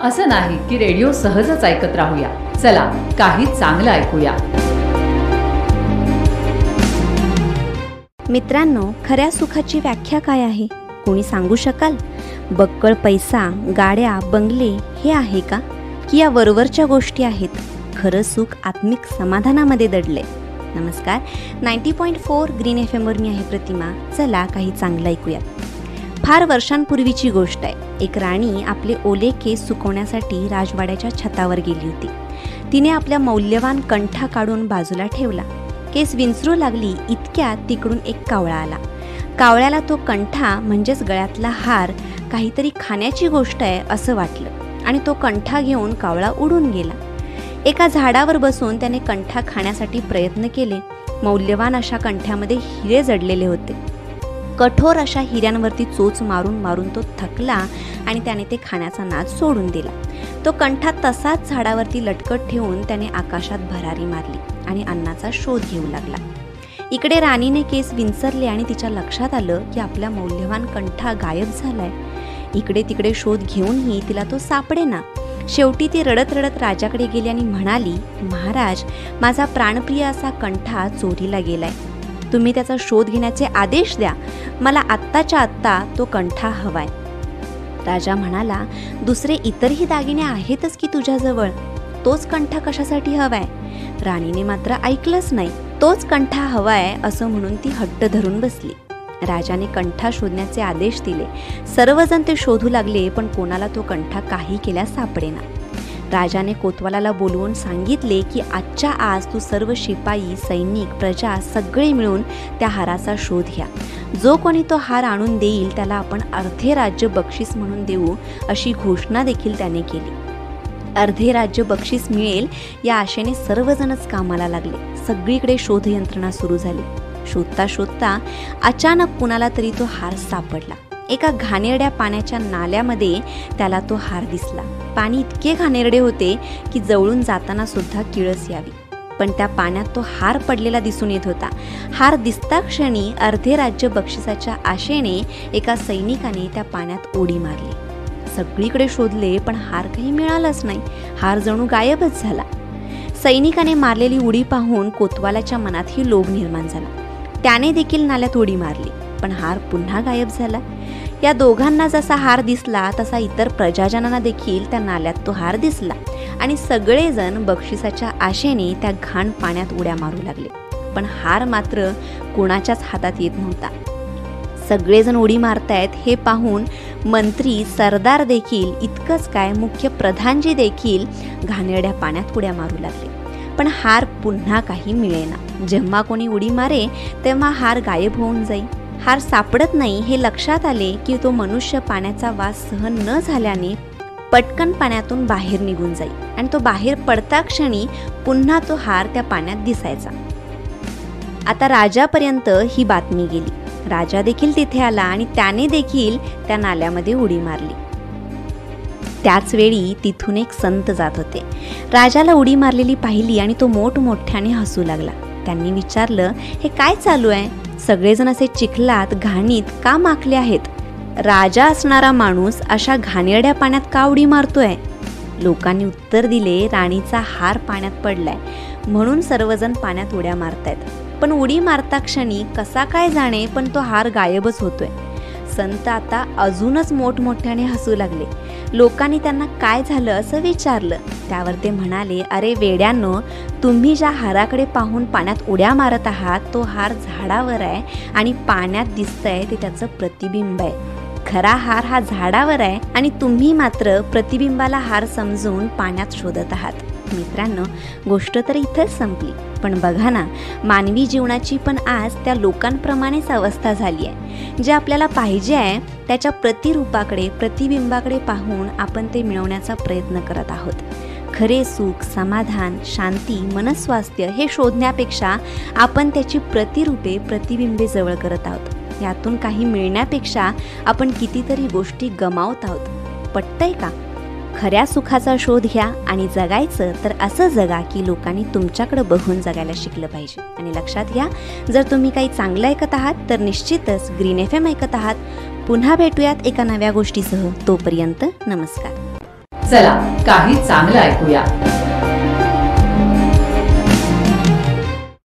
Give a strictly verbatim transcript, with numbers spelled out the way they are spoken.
असं नाही की रेडिओ सहजच ऐकत राहूया. चला काही चांगलं ऐकूया. मित्रांनो, खऱ्या सुखाची व्याख्या काय आहे? कोणी सांगू शकाल? बक्कळ पैसा, गाड्या, बंगले हे आहे का? की या वरवरच्या गोष्टी आहेत? खरं सुख आत्मिक समाधानामध्ये दडले. नमस्कार, ninety point four green F एमवर मी आहे प्रतिमा. चला काही चांगलं ऐकूयात. फार वर्षांपूर्वीची गोष्ट आहे. एक राणी आपले ओले केस सुकवण्यासाठी राजवाड्याच्या छतावर गेली होती. तिने आपल्या मौल्यवान कंठा काढून बाजूला ठेवला. केस विंचरू लागली इतक्यात तिकडून एक कावळा आला. कावळ्याला तो कंठा म्हणजेच गळ्यातला हार काहीतरी खाण्याची गोष्ट आहे असं वाटलं आणि तो कंठा घेऊन कावळा उडून गेला. एका झाडावर बसून त्याने कंठा खाण्यासाठी प्रयत्न केले. मौल्यवान अशा कंठ्यामध्ये हिरे जडलेले होते. कठोर अशा हिऱ्यांवरती चोच मारून मारून तो थकला आणि त्याने ते खाण्याचा नाद सोडून दिला. तो कंठा तसाच झाडावरती लटकत ठेवून त्याने आकाशात भरारी मारली आणि अन्नाचा शोध घेऊ लागला. इकडे राणीने केस विंचरले आणि तिच्या लक्षात आलं की आपला मौल्यवान कंठा गायब झालाय. इकडे तिकडे शोध घेऊनही तिला तो सापडेना. शेवटी ती रडत रडत राजाकडे गेली आणि म्हणाली, महाराज, माझा प्राणप्रिय असा कंठा चोरीला गेलाय. तुम्ही त्याचा शोध घेण्याचे आदेश द्या. मला आत्ताच्या आत्ता तो कंठा हवाय. राजा म्हणाला, दुसरे इतरही दागिने आहेतच की तुझ्याजवळ. तोच कंठा कशासाठी हवाय? राणीने मात्र ऐकलंच नाही. तोच कंठा हवाय असं म्हणून ती हट्ट धरून बसली. राजाने कंठा शोधण्याचे आदेश दिले. सर्वजण ते शोधू लागले, पण कोणाला तो कंठा काही केल्यास सापडेना. राजाने कोतवालाला बोलवून सांगितले की आजच्या आज तू सर्व शिपाई, सैनिक, प्रजा सगळे मिळून त्या हाराचा शोध घ्या. जो कोणी तो हार आणून देईल त्याला आपण अर्धे राज्य बक्षीस म्हणून देऊ अशी घोषणा देखील त्याने केली. अर्धे राज्य बक्षीस मिळेल या आशेने सर्वजणच कामाला लागले. सगळीकडे शोध यंत्रणा सुरू झाली. शोधता शोधता अचानक कुणाला तरी तो हार सापडला. एका घाणेरड्या पाण्याच्या नाल्यामध्ये त्याला तो हार दिसला. पाणी इतके घाणेरडे होते की जवळून जाताना सुद्धा किळस यावी. पण त्या पाण्यात तो हार पडलेला दिसून येत होता. हार दिसता क्षणी अर्धे राज्य बक्षिसाच्या आशेने एका सैनिकाने त्या पाण्यात उडी मारली. सगळीकडे शोधले पण हार काही मिळालाच नाही. हार जणू गायबच झाला. सैनिकाने मारलेली उडी पाहून कोतवालाच्या मनातही लोभ निर्माण झाला. त्याने देखील नाल्यात उडी मारली, पण हार पुन्हा गायब झाला. या दोघांना जसा हार दिसला तसा इतर प्रजाजनांना देखील त्या नाल्यात तो हार दिसला आणि सगळेजण बक्षिसाच्या आशेने त्या घाण पाण्यात उड्या मारू लागले. पण हार मात्र कोणाच्याच हातात येत नव्हता. सगळेजण उडी मारतायत हे पाहून मंत्री, सरदार देखील, इतकंच काय मुख्य प्रधानजी देखील घाणेरड्या पाण्यात उड्या मारू लागले. पण हार पुन्हा काही मिळेना. जेव्हा कोणी उडी मारे तेव्हा हार गायब होऊन जाई. हार सापडत नाही हे लक्षात आले की तो मनुष्य पाण्याचा वास सहन न झाल्याने पटकन पाण्यातून बाहेर निघून जाई आणि तो बाहेर पडता क्षणी पुन्हा तो हार त्या पाण्यात दिसायचा. आता राजापर्यंत ही बातमी गेली. राजा देखील तिथे आला आणि त्याने देखील त्या नाल्यामध्ये उडी मारली. त्याच वेळी तिथून एक संत जात होते. राजाला उडी मारलेली पाहिली आणि तो मोठमोठ्याने हसू लागला. त्यांनी विचारलं, हे काय चालू आहे? सगळेजण असे चिखलात, घाणीत का माखले आहेत? राजा असणारा माणूस अशा घाणेरड्या पाण्यात का उडी मारतोय? लोकांनी उत्तर दिले, राणीचा हार पाण्यात पडलाय म्हणून सर्वजण पाण्यात उड्या मारतायत. पण उडी मारता क्षणी कसा काय जाणे पण तो हार गायबच होतोय. संत आता अजूनच मोठमोठ्याने हसू लागले. लोकांनी त्यांना काय झालं असं विचारलं. त्यावर ते म्हणाले, अरे वेड्यांनो, तुम्ही ज्या हाराकडे पाहून पाण्यात उड्या मारत आहात तो हार झाडावर आहे आणि पाण्यात दिसतंय ते त्याचं प्रतिबिंब आहे. खरा हार हा झाडावर आहे आणि तुम्ही मात्र प्रतिबिंबाला हार समजून पाण्यात शोधत आहात. मित्रांनो, गोष्ट तर इथंच संपली. पण बघा ना, मानवी जीवनाची पण आज त्या लोकांप्रमाणेच अवस्था झाली आहे. जे आपल्याला पाहिजे आहे त्याच्या प्रतिरूपाकडे, प्रतिबिंबाकडे पाहून आपण ते मिळवण्याचा प्रयत्न करत आहोत. खरे सुख, समाधान, शांती, मनस्वास्थ्य हे शोधण्यापेक्षा आपण त्याची प्रतिरूपे, प्रतिबिंबे जवळ करत आहोत. यातून काही मिळण्यापेक्षा आपण कितीतरी गोष्टी गमावत आहोत. पटतंय का? खऱ्या सुखाचा शोध घ्या आणि जगायचं तर असं जगा की लोकांनी तुमच्याकडे बघून जगायला शिकलं पाहिजे. आणि लक्षात घ्या, जर तुम्ही काही चांगलं ऐकत आहात तर निश्चितच ग्रीन एफ एम ऐकत आहात. पुन्हा भेटूयात एका नव्या गोष्टीसह. तोपर्यंत नमस्कार. चला काही चांगलं ऐकूया.